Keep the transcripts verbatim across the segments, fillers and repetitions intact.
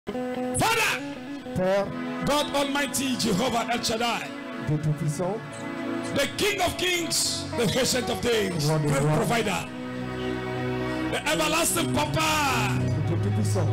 Father, Père, God Almighty, Jehovah El Shaddai, Dieu Tout-Puissant, the King of Kings, the Ancient of Days, Roi des great rois. provider, the everlasting Papa, Dieu Tout-Puissant,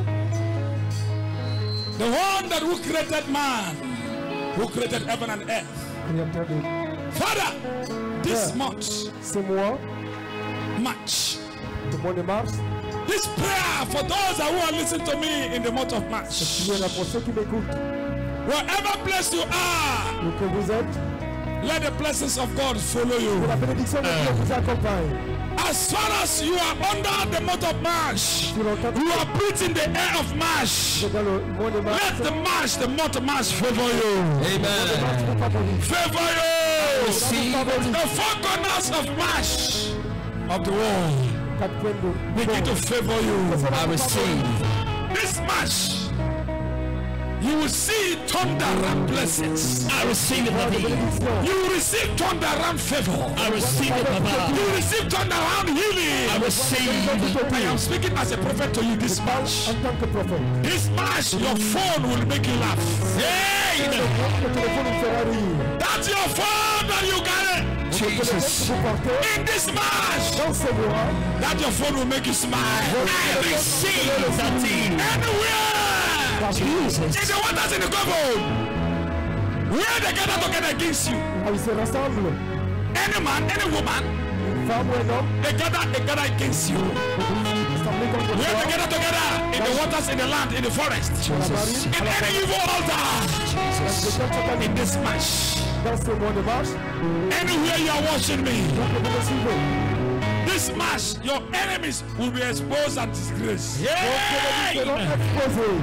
the one that who created man, who created heaven and earth. Créateur de Father, this Père, month, ce mois, March, le mois de mars, this prayer for those who are listening to me in the month of March, prière pour ceux qui m'écoutent, wherever place you are, où que vous êtes, let the blessings of God follow que you. la bénédiction de Dieu vous accompagne. As far as you are under the month of March, Sur le temps you are breathing the air of March. dans le mois de mars, Let the March, the month of March favor you. Amen. Favor you. Receive The four corners of March of the world quatre points de begin to favor you. I receive. This March, you will see thunder and blessings. I receive it, Daddy. You will receive thunder and favor. I receive it, Papa. You will receive thunder and healing. I receive. I am speaking as a prophet to you this March. en tant que prophète. This March, your phone will make you laugh. Hey! Le téléphone vous fera rire. That's your phone that you carry. Jesus. Vous portez In this March, dans ce mois, that your phone will make you smile. I receive, Daddy. Anywhere. Jesus. In the waters in the Gulf, where they gather together against you, ah, ils se rassemblent, any man, any woman, une femme ou un homme, they gather, they gather against you. rassemblés contre Where they toi, gather together in the waters, in the land, in the forest, dans la marine, in any evil altar, in this match, dans ce mois de mars, anywhere you are watching me, donc vous me suivez. this match, your enemies will be exposed and disgraced. Vos ennemis seront exposés.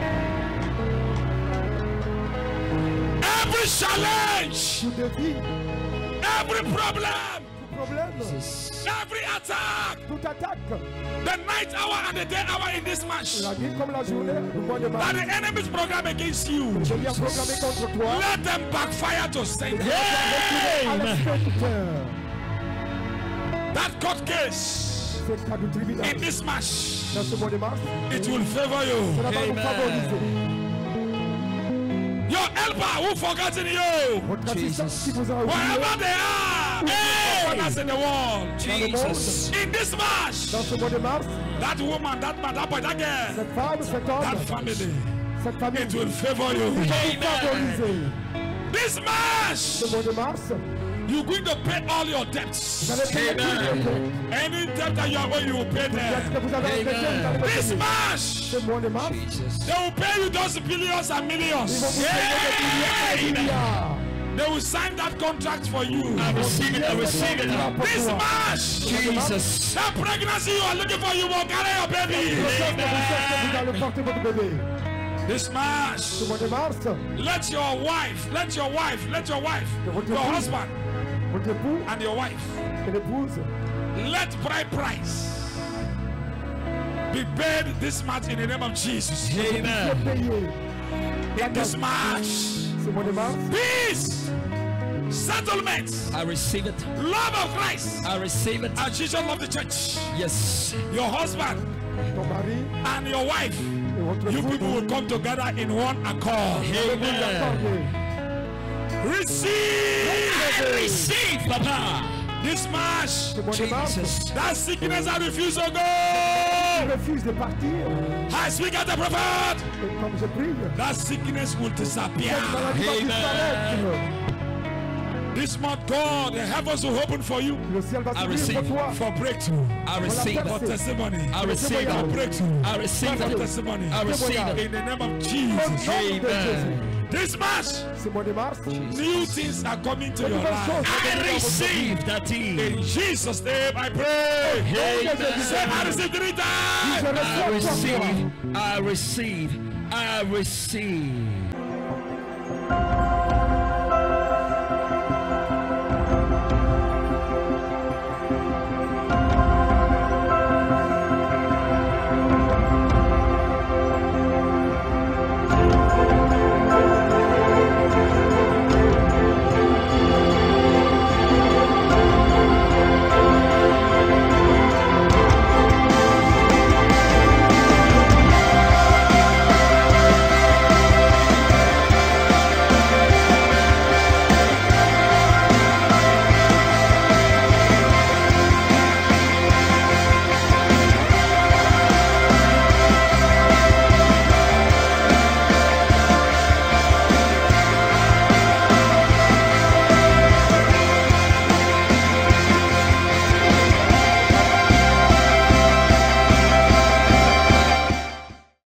Every challenge, Tout défi, every problem, tout problème, every attack, toute attaque, the night hour and the day hour in this match, la nuit comme la journée, le mois de mars, that the enemies program against you, je viens programmer contre toi. let them backfire to send À l'expectateur, that court case ce cas du tribunal, in this match. dans ce mois de mars, It will favor you. cela va vous favoriser. Your helper who forgotten you, Votre assistant qui vous a oublié, wherever they are, hey, corners in the world. Jesus. In this match, dans ce mois de mars, that woman, that man, that boy, that girl, cette femme, cet that homme, family, cette famille, it will favor you. il va vous favoriser. This match, Ce mois de mars, you're going to pay all your debts. vous allez payer tous les dettes. Any debt that you are owing, you will pay Est-ce them. que vous avez un péché, vous allez This payer. match, Ce mois de mars, they will pay you those billions and ils vont millions. vous payer des milliards et des milliards. They will sign that contract for you. I receive it. I receive it. This match, Jesus. that pregnancy you are looking for, you will carry your baby. Vous allez porter votre bébé. This match, Ce mois de mars, let your wife, let your wife, let your wife, your husband votre époux and your wife, et l'épouse, let bride price be paid this match in the name of Jesus. soient Amen. payés. In this match, Ce mois de mars, peace, settlement, I receive it. love of Christ, I receive it. as Jesus loved the church. Yes. Your husband ton mari and your wife, et votre you épouse, people will come together in one accord. vous vous accordez. Receive, I receive, Papa. this match, Ce mois de mars, Jesus. that sickness I refuse to je go. refuse de partir. I speak as a prophet. Et comme je prie, That sickness will disappear. cette maladie va Amen. disparaître. This month, God, the heavens will open for you Le ciel va I s'ouvrir receive. pour toi. for breakthrough, I receive for it. testimony, I receive for it. breakthrough, I receive for it. testimony. I receive it. In the name of Au Jesus. nom de Jésus. This match, Ce mois de mars, new things are coming to your nouvelles choses life. I receive that thing. In Jesus' name, I pray. Say, I receive three je times. I reçois pour toi. receive. I receive. I receive.